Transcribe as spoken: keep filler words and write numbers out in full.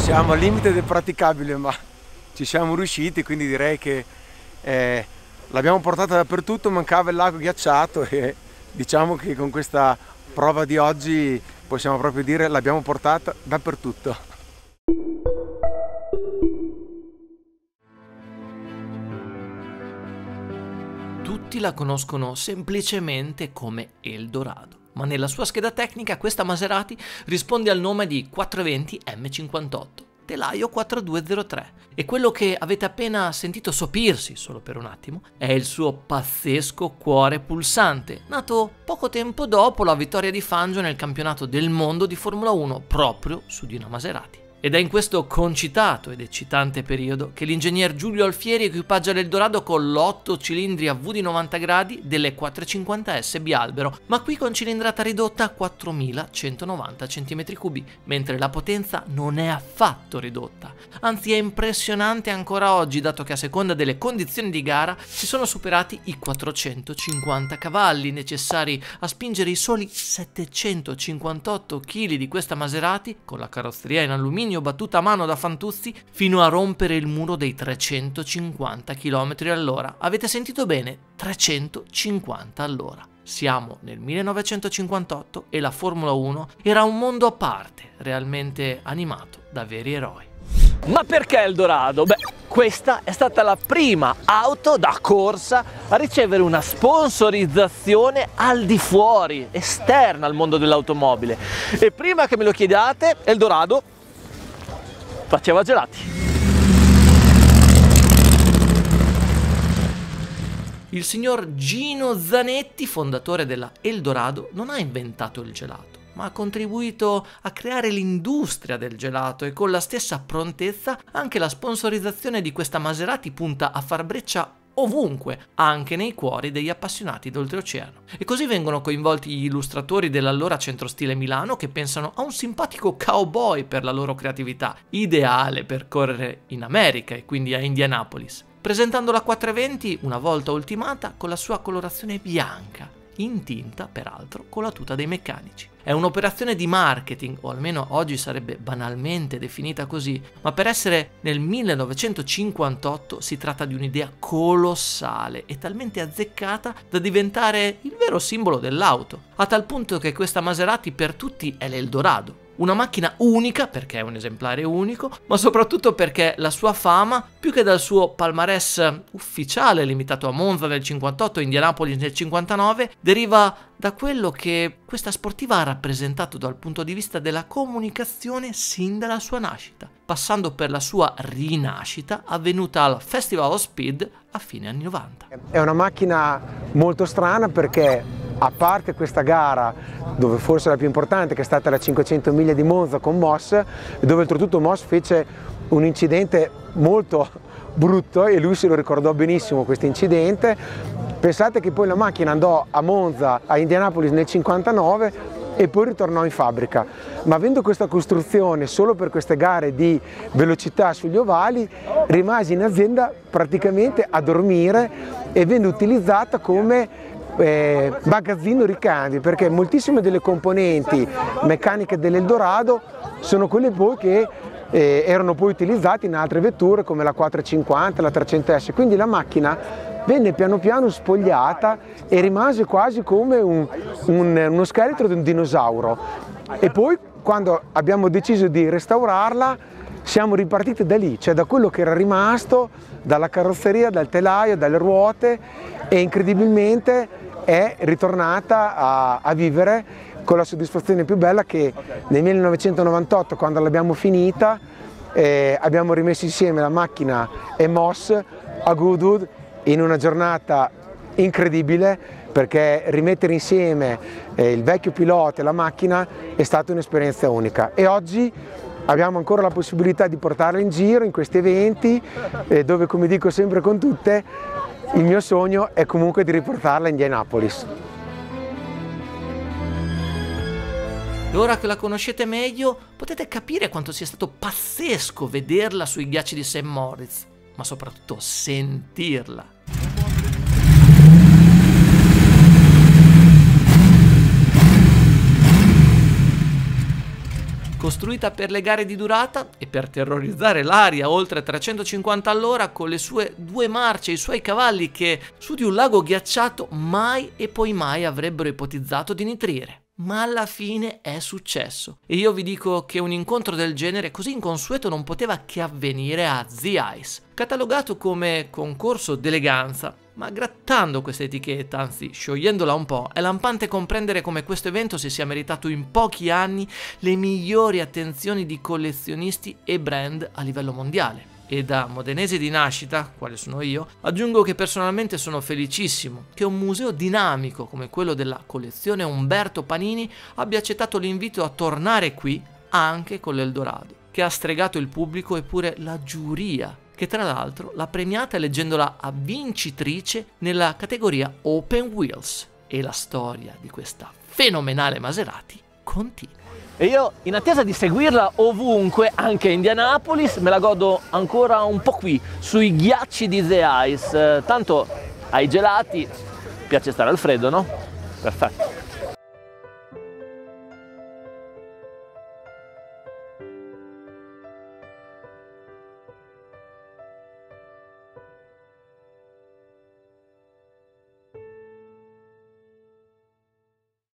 Siamo al limite del praticabile, ma ci siamo riusciti, quindi direi che eh, l'abbiamo portata dappertutto, mancava il lago ghiacciato e diciamo che con questa prova di oggi possiamo proprio dire l'abbiamo portata dappertutto. Tutti la conoscono semplicemente come Eldorado, ma nella sua scheda tecnica questa Maserati risponde al nome di quattrocentoventi M cinquantotto, telaio quarantadue zero tre, e quello che avete appena sentito sopirsi, solo per un attimo, è il suo pazzesco cuore pulsante, nato poco tempo dopo la vittoria di Fangio nel campionato del mondo di Formula uno proprio su di una Maserati. Ed è in questo concitato ed eccitante periodo che l'ingegner Giulio Alfieri equipaggia l'Eldorado con l'otto cilindri a V di novanta gradi delle quattrocentocinquanta S bialbero, ma qui con cilindrata ridotta a quattromilacentonovanta centimetri cubi, mentre la potenza non è affatto ridotta, anzi è impressionante ancora oggi, dato che a seconda delle condizioni di gara si sono superati i quattrocentocinquanta cavalli necessari a spingere i soli settecentocinquantotto chili di questa Maserati, con la carrozzeria in alluminio battuta a mano da Fantuzzi, fino a rompere il muro dei trecentocinquanta chilometri all'ora. Avete sentito bene? trecentocinquanta all'ora. Siamo nel millenovecentocinquantotto e la Formula uno era un mondo a parte, realmente animato da veri eroi. Ma perché Eldorado? Beh, questa è stata la prima auto da corsa a ricevere una sponsorizzazione al di fuori, esterna al mondo dell'automobile. E prima che me lo chiediate, Eldorado faceva gelati. Il signor Gino Zanetti, fondatore della Eldorado, non ha inventato il gelato, ma ha contribuito a creare l'industria del gelato, e con la stessa prontezza anche la sponsorizzazione di questa Maserati punta a far breccia ovunque, anche nei cuori degli appassionati d'oltreoceano. E così vengono coinvolti gli illustratori dell'allora Centrostile Milano, che pensano a un simpatico cowboy per la loro creatività, ideale per correre in America e quindi a Indianapolis, presentando la quattrocentoventi una volta ultimata con la sua colorazione bianca, in tinta peraltro con la tuta dei meccanici. È un'operazione di marketing, o almeno oggi sarebbe banalmente definita così, ma per essere nel millenovecentocinquantotto si tratta di un'idea colossale e talmente azzeccata da diventare il vero simbolo dell'auto, a tal punto che questa Maserati per tutti è l'Eldorado. Una macchina unica perché è un esemplare unico, ma soprattutto perché la sua fama, più che dal suo palmarès ufficiale limitato a Monza nel cinquantotto e Indianapolis nel cinquantanove, deriva da quello che questa sportiva ha rappresentato dal punto di vista della comunicazione sin dalla sua nascita, passando per la sua rinascita avvenuta al Festival of Speed a fine anni novanta. È una macchina molto strana perché, a parte questa gara, dove forse la più importante, che è stata la cinquecento miglia di Monza con Moss, dove oltretutto Moss fece un incidente molto brutto e lui se lo ricordò benissimo questo incidente. Pensate che poi la macchina andò a Monza, a Indianapolis nel cinquantanove e poi ritornò in fabbrica, ma avendo questa costruzione solo per queste gare di velocità sugli ovali, rimase in azienda praticamente a dormire e venne utilizzata come Eh, magazzino ricambi, perché moltissime delle componenti meccaniche dell'Eldorado sono quelle poi che eh, erano poi utilizzate in altre vetture come la quattrocentocinquanta, la trecento S, quindi la macchina venne piano piano spogliata e rimase quasi come un, un, uno scheletro di un dinosauro. E poi quando abbiamo deciso di restaurarla siamo ripartiti da lì, cioè da quello che era rimasto, dalla carrozzeria, dal telaio, dalle ruote, e incredibilmente è ritornata a, a vivere con la soddisfazione più bella che nel millenovecentonovantotto, quando l'abbiamo finita, eh, abbiamo rimesso insieme la macchina e Moss a Goodwood in una giornata incredibile, perché rimettere insieme eh, il vecchio pilota e la macchina è stata un'esperienza unica. E oggi abbiamo ancora la possibilità di portarla in giro in questi eventi, eh, dove, come dico sempre con tutte, il mio sogno è comunque di riportarla a Indianapolis. E ora che la conoscete meglio, potete capire quanto sia stato pazzesco vederla sui ghiacci di Saint Moritz, ma soprattutto sentirla. Costruita per le gare di durata e per terrorizzare l'aria oltre trecentocinquanta all'ora con le sue due marce e i suoi cavalli che su di un lago ghiacciato mai e poi mai avrebbero ipotizzato di nitrire. Ma alla fine è successo e io vi dico che un incontro del genere così inconsueto non poteva che avvenire a The Ice, catalogato come concorso d'eleganza, ma grattando questa etichetta, anzi sciogliendola un po', è lampante comprendere come questo evento si sia meritato in pochi anni le migliori attenzioni di collezionisti e brand a livello mondiale. E da modenese di nascita, quale sono io, aggiungo che personalmente sono felicissimo che un museo dinamico come quello della collezione Umberto Panini abbia accettato l'invito a tornare qui anche con l'Eldorado, che ha stregato il pubblico e pure la giuria, che tra l'altro l'ha premiata eleggendola a vincitrice nella categoria Open Wheels. E la storia di questa fenomenale Maserati continua. E io, in attesa di seguirla ovunque, anche a Indianapolis, me la godo ancora un po' qui, sui ghiacci di The Ice. Tanto ai gelati piace stare al freddo, no? Perfetto.